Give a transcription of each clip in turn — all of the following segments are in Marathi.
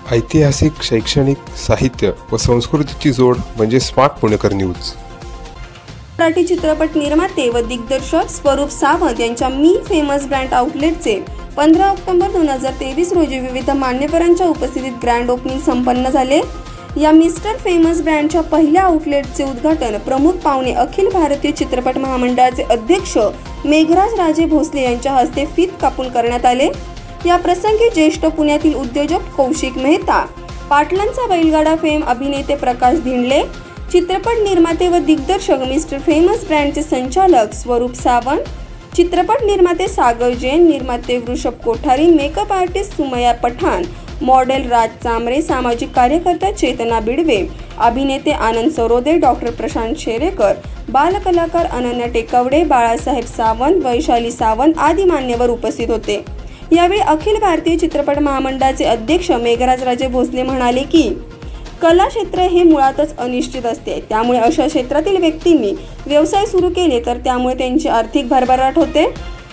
ऐतिहासिक, शैक्षणिक, साहित्य व संस्कृतीची जोड म्हणजे स्मार्ट पुणेकर न्यूज। मराठी चित्रपट निर्माते व दिग्दर्शक स्वरूप सावंत यांच्या मी फेमस ब्रँड आउटलेटचे 15 ऑक्टोबर 2023 रोजी विविध मान्यवरांच्या उपस्थितीत ग्रँड ओपनिंग संपन्न झाले। या मिस्टर फेमस ब्रँडच्या पहिल्या आउटलेटचे उद्घाटन प्रमुख पाहुणे अखिल भारतीय चित्रपट महामंडळाचे अध्यक्ष मेघराज राजे भोसले यांच्या हस्ते फीत कापून करण्यात आले। या प्रसंगी ज्येष्ठ पुण्यातील उद्योजक कौशिक मेहता, पाटलांचा बैलगाडा फेम अभिनेते प्रकाश धिंडले, चित्रपट निर्माते व दिग्दर्शक मिस्टर फेमस ब्रँडचे संचालक स्वरूप सावंत, चित्रपट निर्माते सागर जैन, निर्माते Vrishabh Kothari, makeup artist Sumaya Pathan, model Raj Chamare, सामाजिक कार्यकर्ता चेतना बिडवे, अभिनेते आनंद सरोदे, डॉक्टर प्रशांत शेरेकर, बालकलाकार अनन्या टेकवडे, बाळासाहेब सावंत, वैशाली सावंत आदी मान्यवर उपस्थित होते। यावेळी अखिल भारतीय चित्रपट महामंडळाचे अध्यक्ष मेघराज राजे भोसले म्हणाले की कला क्षेत्र हे मुळातच अनिश्चित असते, त्यामुळे अशा क्षेत्रातील व्यक्तींनी व्यवसाय सुरू केले तर त्यामुळे त्यांची आर्थिक भरभराट होते।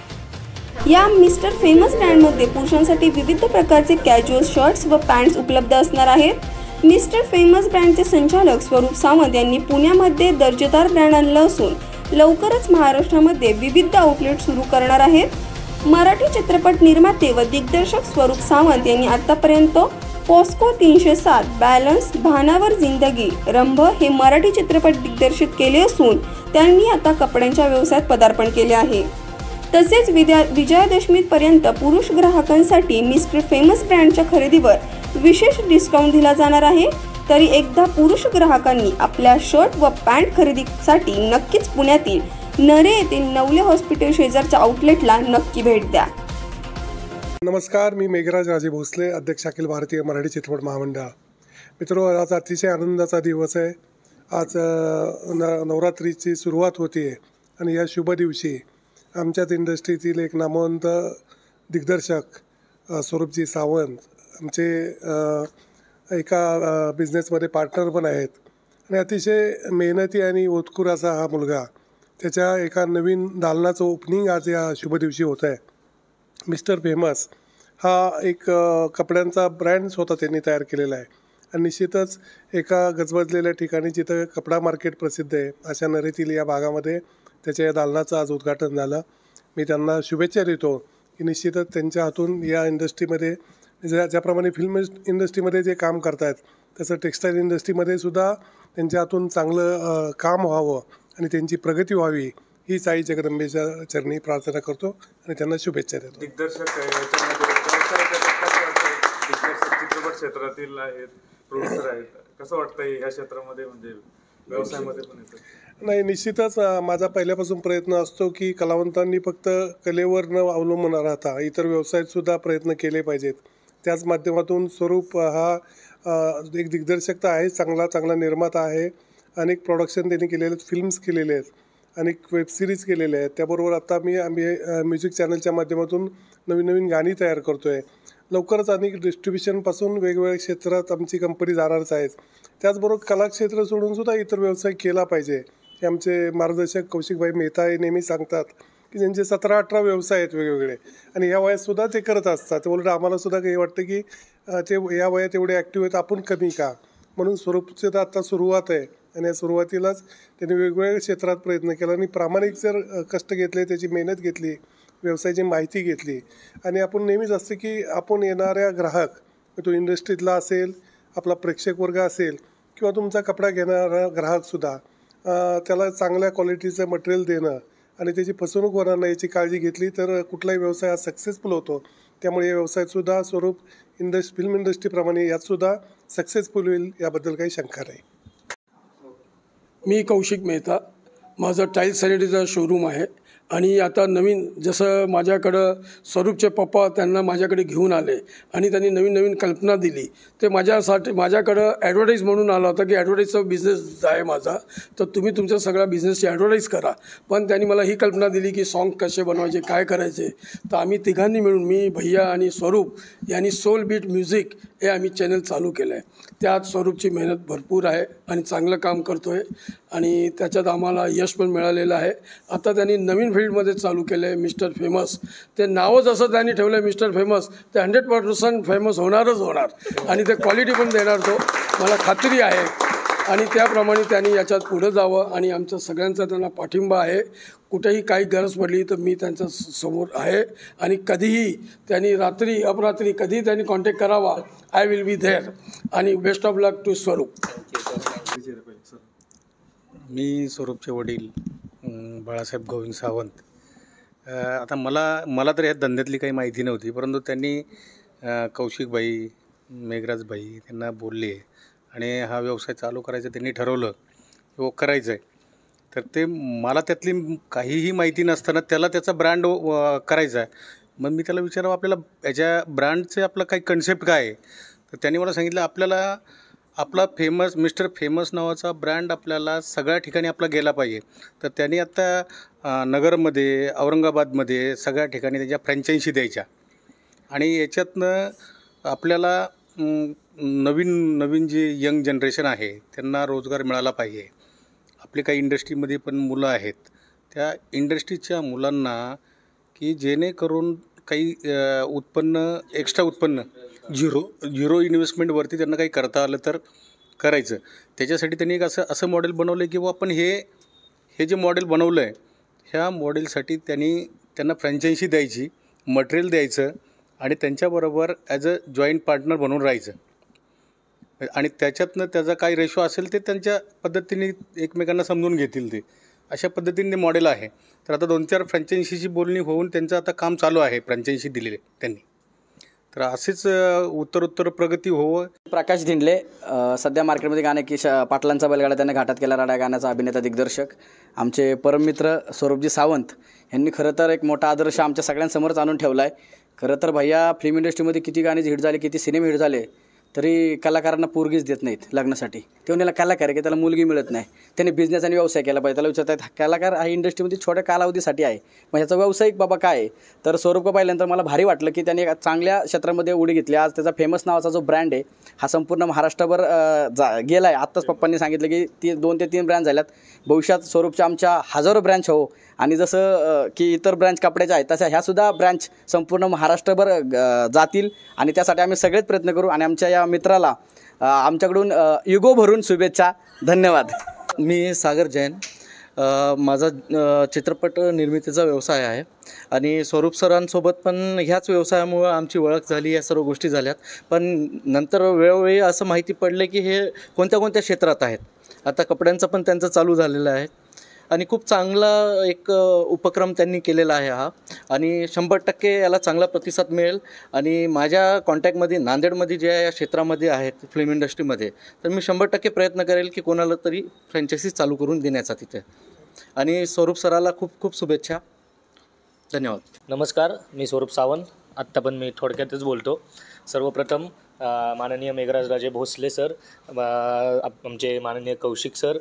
या मिस्टर फेमस ब्रँडमध्ये पुरुषांसाठी विविध प्रकारचे कॅज्युअल शर्ट्स व पॅन्ट्स उपलब्ध असणार आहेत। मिस्टर फेमस ब्रँडचे संचालक स्वरूप सावंत यांनी पुण्यामध्ये दर्जेदार ब्रँड आणला असून लवकरच महाराष्ट्रामध्ये विविध आउटलेट सुरू करणार आहेत। मराठी चित्रपट निर्माते व दिग्दर्शक स्वरूप सावंत यांनी आतापर्यंत पॉस्को 307, बॅलन्स, भानावर जिंदगी, रंभ हे मराठी चित्रपट दिग्दर्शित केले असून त्यांनी आता कपड्यांच्या व्यवसायात पदार्पण केले आहे। तसेच विजयादशमीपर्यंत पुरुष ग्राहकांसाठी मिस्टर फेमस ब्रँडच्या खरेदीवर विशेष डिस्काउंट दिला जाणार आहे। तरी एकदा पुरुष ग्राहकांनी आपल्या शर्ट व पॅन्ट खरेदीसाठी नक्कीच पुण्यातील नरे येथील नवले हॉस्पिटल शेजारच्या आउटलेटला नक्की भेट द्या। नमस्कार, मी मेघराज राजे भोसले, अध्यक्ष अखिल भारतीय मराठी चित्रपट महामंडळ। मित्रो, आज अतिशय आनंदाचा दिवस आहे। आज नवरात्रीची सुरुवात होती आहे आणि या शुभ दिवशी आमच्याच इंडस्ट्रीतील एक नामवंत दिग्दर्शक स्वरूपजी सावंत आमचे एका बिझनेसमध्ये पार्टनर पण आहेत आणि अतिशय मेहनती आणि उत्कृष्ट असा हा मुलगा, त्याच्या एका नवीन दालनाचं ओपनिंग आज या शुभ दिवशी होत आहे। मिस्टर फेमस हा एक कपड्यांचा ब्रँड स्वतः त्यांनी तयार केलेला आहे आणि निश्चितच एका गजबजलेल्या ठिकाणी जिथं कपडा मार्केट प्रसिद्ध आहे अशा नरेतील या भागामध्ये त्याच्या या दालनाचं आज उद्घाटन झालं। मी त्यांना शुभेच्छा देतो की निश्चितच त्यांच्या हातून या इंडस्ट्रीमध्ये ज्याप्रमाणे फिल्म इंडस्ट्रीमध्ये जे काम करतायत तसं टेक्स्टाईल इंडस्ट्रीमध्ये सुद्धा त्यांच्या हातून चांगलं काम व्हावं आणि त्यांची प्रगती व्हावी हीच आई जगदंबेच्या चरणी प्रार्थना करतो आणि त्यांना शुभेच्छा देतो। दिग्दर्शक चित्रपट क्षेत्रातील आहेत, प्रोड्युसर आहेत, कसं वाटतंय या क्षेत्रामध्ये म्हणजे व्यवसायामध्ये पण येतं? नाही, निश्चितच माझा पहिल्यापासून प्रयत्न असतो की कलावंतांनी फक्त कलेवर न अवलंबून राहता इतर व्यवसायात सुद्धा प्रयत्न केले पाहिजेत। त्याच माध्यमातून स्वरूप हा एक दिग्दर्शक तर आहे, चांगला निर्माता आहे। अनेक प्रोडक्शन त्यांनी केलेले आहेत, फिल्म्स केलेले आहेत, अनेक वेबसिरीज केलेले आहेत। त्याबरोबर आता आम्ही म्युझिक चॅनलच्या माध्यमातून नवीन गाणी तयार करतो आहे। लवकरच अनेक डिस्ट्रीब्युशनपासून वेगवेगळ्या क्षेत्रात आमची कंपनी जाणारच आहेत। त्याचबरोबर कला क्षेत्र सोडून सुद्धा इतर व्यवसाय केला पाहिजे हे आमचे मार्गदर्शक कौशिकभाई मेहता हे नेहमी सांगतात की त्यांचे 17-18 व्यवसाय आहेत वेगवेगळे आणि या वयातसुद्धा ते करत असतात। उलट आम्हाला सुद्धा काही वाटतं की ते या वयात एवढे ॲक्टिव्ह आहेत, आपण कमी का? म्हणून स्वरूपची तर आता सुरुवात आहे आणि या सुरुवातीलाच त्यांनी वेगवेगळ्या क्षेत्रात प्रयत्न केला आणि प्रामाणिक जर कष्ट घेतले, त्याची मेहनत घेतली, व्यवसायाची माहिती घेतली आणि आपण नेहमीच असते की आपण येणाऱ्या ग्राहक, तो इंडस्ट्रीतला असेल, आपला प्रेक्षक वर्ग असेल किंवा तुमचा कपडा घेणारा ग्राहकसुद्धा, त्याला चांगल्या क्वालिटीचं मटेरियल देणं आणि त्याची फसवणूक होणार नाही याची काळजी घेतली तर कुठलाही व्यवसाय हा सक्सेसफुल होतो। त्यामुळे या व्यवसायातसुद्धा स्वरूप फिल्म इंडस्ट्रीप्रमाणे यातसुद्धा सक्सेसफुल होईल याबद्दल काही शंका नाही। मी कौशिक मेहता, माझं टाईल सॅनिटरीचा शोरूम आहे आणि आता नवीन जसं माझ्याकडं स्वरूपचे पप्पा त्यांना माझ्याकडे घेऊन आले आणि त्यांनी नवीन कल्पना दिली, ते माझ्याकडं ॲडव्हर्टाईज म्हणून आला होता की ॲडव्हर्टाईजचा बिझनेस आहे माझा, तर तुम्ही तुमच्या सगळ्या बिझनेसची ॲडव्हर्टाईज करा। पण त्यांनी मला ही कल्पना दिली की सॉन्ग कसे बनवायचे, काय करायचे, तर आम्ही तिघांनी मिळून, मी, भैया आणि स्वरूप यांनी सोल बीट म्युझिक हे आम्ही चॅनल चालू केलं आहे। त्यात स्वरूपची मेहनत भरपूर आहे आणि चांगलं काम करतो आहे आणि त्याच्यात आम्हाला यश पण मिळालेलं आहे. आता त्यांनी नवीन फील्डमध्ये चालू केलं आहे मिस्टर फेमस. ते नावच असं त्यांनी ठेवलं आहे मिस्टर फेमस, ते 100% फेमस होणारच होणार आणि ते क्वालिटी पण देणार तो, मला खात्री आहे. आणि त्याप्रमाणे त्यांनी याच्यात पुढं जावं आणि आमच्या सगळ्यांचा त्यांना पाठिंबा आहे. कुठेही काही गरज पडली तर मी त्यांच्या समोर आहे आणि कधीही त्यांनी रात्री अपरात्री कधीही त्यांनी कॉन्टॅक्ट करावा. I will be there. आणि best of luck to Swaroop. मी स्वरूपचे वडील बाळासाहेब गोविंद सावंत. आता मला तर या धंद्यातली काही माहिती नव्हती, परंतु त्यांनी कौशिकभाई, मेघराजभाई त्यांना बोलले आणि हा व्यवसाय चालू करायचा त्यांनी ठरवलं किंवा करायचं आहे. तर ते मला त्यातली काहीही माहिती नसताना त्याला त्याचा ब्रँड करायचा आहे. मग मी त्याला विचारावं आपल्याला याच्या ब्रँडचे आपलं काही कन्सेप्ट काय आहे. तर त्यांनी मला सांगितलं आपल्याला आपला फेमस मिस्टर फेमस नावाचा ब्रँड आपल्याला सगळ्या ठिकाणी आपला गेला पाहिजे. तर त्यांनी आत्ता नगरमध्ये, औरंगाबादमध्ये सगळ्या ठिकाणी त्याच्या फ्रँचायझी द्यायच्या आणि याच्यातनं आपल्याला नवीन जे यंग जनरेशन आहे त्यांना रोजगार मिळाला पाहिजे. आपले काही इंडस्ट्रीमध्ये पण मुलं आहेत, त्या इंडस्ट्रीच्या मुलांना की जेणेकरून काही एक्स्ट्रा उत्पन्न झिरो इन्व्हेस्टमेंटवरती त्यांना काही करता आलं तर करायचं. त्याच्यासाठी त्यांनी एक असं मॉडेल बनवलं आहे की आपण हे जे मॉडेल बनवलं आहे ह्या मॉडेलसाठी त्यांना फ्रँचायझी द्यायची, मटेरियल द्यायचं आणि त्यांच्याबरोबर ॲज अ जॉईंट पार्टनर बनवून राहायचं आणि त्याच्यातनं त्याचा काय रेशो असेल ते त्यांच्या पद्धतीने एकमेकांना समजून घेतील. ते अशा पद्धतीने मॉडेल आहे. तर आता 2-4 फ्रँचायझीची बोलणी होऊन त्यांचं आता काम चालू आहे, फ्रँचायझी दिलेले त्यांनी. तर असेच उत्तर प्रगती होवं. प्रकाश धिंडले सध्या मार्केटमध्ये गाणे की पाटलांचा बैलगाडा त्याने घाटात केला राडा गाण्याचा अभिनेता दिग्दर्शक. आमचे परममित्र स्वरूपजी सावंत यांनी खरं तर एक मोठा आदर्श आमच्या सगळ्यांसमोरच आणून ठेवला आहे. खरं तर भैया फिल्म इंडस्ट्रीमध्ये किती गाणे हिट झाले, किती सिनेमे हिट झाले, तरी कलाकारांना पोरगीच देत नाहीत लग्नासाठी. तेव्हा त्याला कलाकार आहे की त्याला मुलगी मिळत नाही. त्याने बिझनेस आणि व्यवसाय केला पाहिजे. त्याला विचारतात कलाकार हा इंडस्ट्रीमध्ये छोट्या कालावधीसाठी आहे, मग ह्याचा व्यावसायिक बाबा काय आहे. तर स्वरूप पाहिल्यानंतर मला भारी वाटलं की त्याने चांगल्या क्षेत्रामध्ये उडी घेतली. आज त्याचा फेमस नावाचा जो ब्रँड आहे हा संपूर्ण महाराष्ट्रभर गेला आहे. आत्ताच पप्पांनी सांगितलं की 2 ते 3 ब्रँच झाल्यात. भविष्यात स्वरूपच्या आमच्या हजारो ब्रँच हो आणि जसं की इतर ब्रँच कपड्याच्या आहेत तशा ह्यासुद्धा ब्रँच संपूर्ण महाराष्ट्रभर जातील आणि त्यासाठी आम्ही सगळेच प्रयत्न करू. आणि आमच्या या मित्राला आमच्याकडून युगो भरून शुभेच्छा. धन्यवाद. मी सागर जैन. माझा चित्रपट निर्मितीचा व्यवसाय आहे आणि स्वरूप सरांसोबत पण ह्याच व्यवसायामुळं आमची ओळख झाली, या सर्व गोष्टी झाल्यात. पण नंतर वेळोवेळी असं माहिती पडलं की हे कोणत्या क्षेत्रात आहेत. आता कपड्यांचं पण त्यांचं चालू झालेलं आहे आणि खूप चांगला एक उपक्रम त्यांनी केलेला आहे हा आणि 100% याला चांगला प्रतिसाद मिळेल. आणि माझ्या कॉन्टॅक्टमध्ये नांदेडमध्ये जे या क्षेत्रामध्ये आहेत फिल्म इंडस्ट्रीमध्ये, तर मी 100% प्रयत्न करेल की कोणाला तरी फ्रँचायझी चालू करून देण्याचा तिथे. आणि स्वरूप सराला खूप खूप शुभेच्छा. धन्यवाद. नमस्कार, मी स्वरूप सावंत. आत्ता पण मी थोडक्यातच बोलतो. सर्वप्रथम माननीय मेघराजराजे भोसले सर, आमचे माननीय कौशिक सर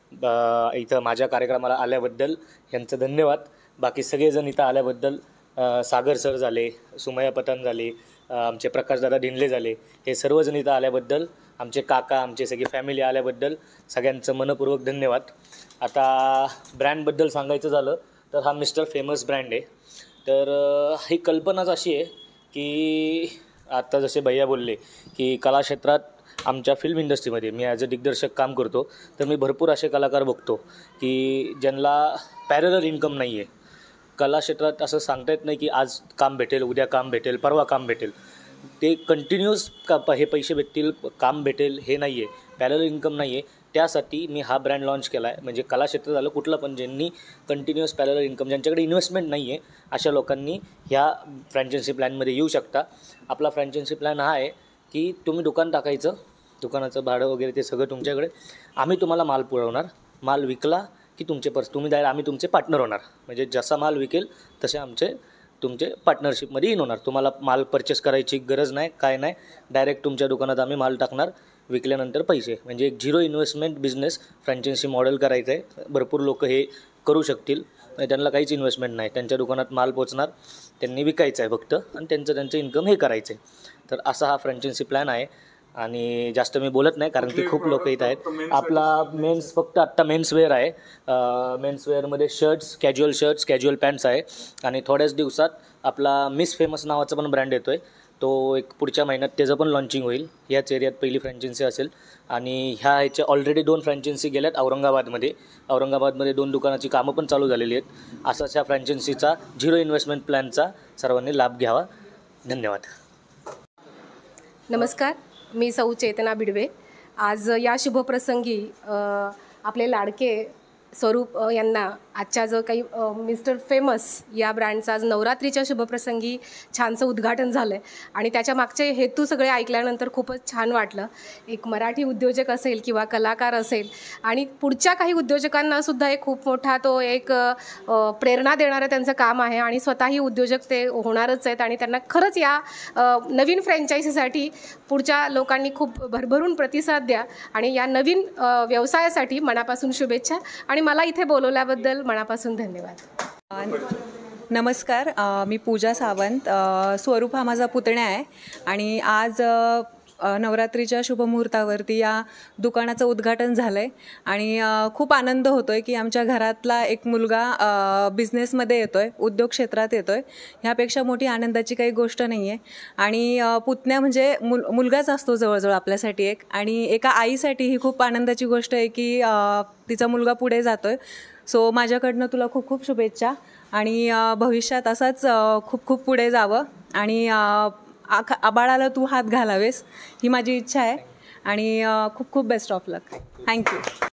इथं माझ्या कार्यक्रमाला आल्याबद्दल यांचं धन्यवाद. बाकी सगळेजण इथं आल्याबद्दल, सागर सर झाले, सुमया पठाण झाले, आमचे प्रकाशदादा ढिंडले झाले, हे सर्वजण इथं आल्याबद्दल, आमचे काका, आमचे सगळी फॅमिली आल्याबद्दल सगळ्यांचं मनपूर्वक धन्यवाद. आता ब्रँडबद्दल सांगायचं झालं तर हा मिस्टर फेमस ब्रँड आहे. तर ही कल्पनाच अशी आहे की आत्ता जसे भैया बोलले की कला क्षेत्रात आमच्या फिल्म इंडस्ट्रीमध्ये मी ॲज अ दिग्दर्शक काम करतो. तर मी भरपूर असे कलाकार बघतो की ज्यांना पॅरलर इन्कम नाही आहे. कला क्षेत्रात असं सांगता येत नाही की आज काम भेटेल, उद्या काम भेटेल, परवा काम भेटेल. ते कंटिन्युअस हे पैसे भेटतील, काम भेटेल हे नाही आहे, पॅरलर इन्कम नाही आहे. त्यासाठी मी हा ब्रँड लॉन्च केला आहे. म्हणजे कला क्षेत्र झालं कुठलं पण, ज्यांनी कंटिन्युअस पॅरलर इन्कम, ज्यांच्याकडे इन्व्हेस्टमेंट नाही आहे, अशा लोकांनी ह्या फ्रँचायझी प्लॅनमध्ये येऊ शकता. आपला फ्रँचायझी प्लॅन हा आहे की तुम्ही दुकान टाकायचं, दुकानाचं भाडं वगैरे ते सगळं तुमच्याकडे, आम्ही तुम्हाला माल पुरवणार. माल विकला की तुम्ही आम्ही तुमचे पार्टनर होणार. म्हणजे जसा माल विकेल तसे तुमचे पार्टनरशिपमध्ये इन होणार. तुम्हाला माल परचेस करायची गरज नाही, काय नाही, डायरेक्ट तुमच्या दुकानात आम्ही माल टाकणार, विकल्यानंतर पैसे. म्हणजे एक 0 इन्व्हेस्टमेंट बिझनेस फ्रँचायझी मॉडेल करायचं आहे. भरपूर लोक हे करू शकतील. त्यांना काहीच इन्व्हेस्टमेंट नाही, त्यांच्या दुकानात माल पोचणार, त्यांनी विकायचं आहे फक्त आणि त्यांचं इन्कम हे करायचं आहे. तर असा हा फ्रँचायझी प्लॅन आहे. आणि जास्त मी बोलत नाही कारण की खूप लोक येत आहेत. आपला मेन्स फक्त आत्ता मेन्सवेअर आहे. मेन्सवेअरमध्ये शर्ट्स, कॅज्युअल पॅन्ट्स आहे आणि थोड्याच दिवसात आपला मिस फेमस नावाचा पण ब्रँड येतो आहे. तो एक पुढच्या महिन्यात त्याचं पण लॉन्चिंग होईल. याच एरियात पहिली फ्रँचायसी असेल आणि ह्याच्या ऑलरेडी 2 फ्रँचायसी गेल्यात औरंगाबादमध्ये 2 दुकानाची कामं पण चालू झालेली आहेत. असाच ह्या फ्रँचायसीचा 0 इन्व्हेस्टमेंट प्लॅनचा सर्वांनी लाभ घ्यावा. धन्यवाद. नमस्कार, मी सौ चेतना बिडवे. आज या शुभप्रसंगी आपले लाडके स्वरूप यांना आजच्या जो काही मिस्टर फेमस या ब्रँडचा आज नवरात्रीच्या शुभप्रसंगी छानसं उद्घाटन झालं आहे आणि त्याच्या मागचे हेतू सगळे ऐकल्यानंतर खूपच छान वाटलं. एक मराठी उद्योजक असेल किंवा कलाकार असेल आणि पुढच्या काही उद्योजकांनासुद्धा एक खूप मोठा तो एक प्रेरणा देणारं त्यांचं काम आहे आणि स्वतःही उद्योजक ते होणारच आहेत आणि त्यांना खरंच या नवीन फ्रँचायझीसाठी पुढच्या लोकांनी खूप भरभरून प्रतिसाद द्या आणि या नवीन व्यवसायासाठी मनापासून शुभेच्छा आणि मला इथे बोलवल्याबद्दल मनापासून धन्यवाद. नमस्कार, मी पूजा सावंत. स्वरूप हा माझा पुतण्या आहे आणि आज नवरात्रीच्या शुभमुहूर्तावरती या दुकानाचं उद्घाटन झालं आहे आणि खूप आनंद होतो आहे की आमच्या घरातला एक मुलगा बिझनेसमध्ये येतो आहे, उद्योग क्षेत्रात येतो आहे. ह्यापेक्षा मोठी आनंदाची काही गोष्ट नाही आहे. आणि पुतण्या म्हणजे मुलगाच असतो जवळजवळ आपल्यासाठी एक, आणि एका आईसाठी ही खूप आनंदाची गोष्ट आहे की तिचा मुलगा पुढे जातो आहे. सो माझ्याकडनं तुला खूप खूप शुभेच्छा आणि भविष्यात असाच खूप खूप पुढे जावं आणि आबाळाला तू हात घालावेस ही माझी इच्छा आहे आणि खूप खूप बेस्ट ऑफ लक. थँक्यू.